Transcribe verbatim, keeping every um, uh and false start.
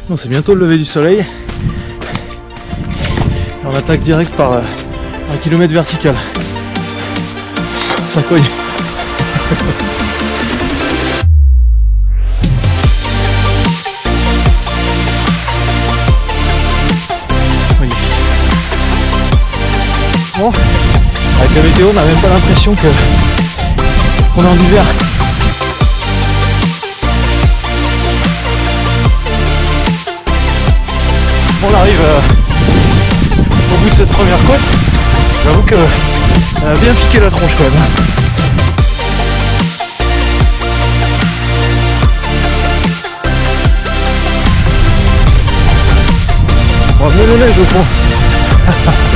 Bon, c'est bientôt le lever du soleil. On attaque direct par euh, un kilomètre vertical. Ça cogne. Oui. Bon, avec la météo, on n'a même pas l'impression que qu'on est en hiver. On arrive euh, au bout de cette première côte. J'avoue que elle a bien piqué la tronche quand même. On va venir le neige au fond.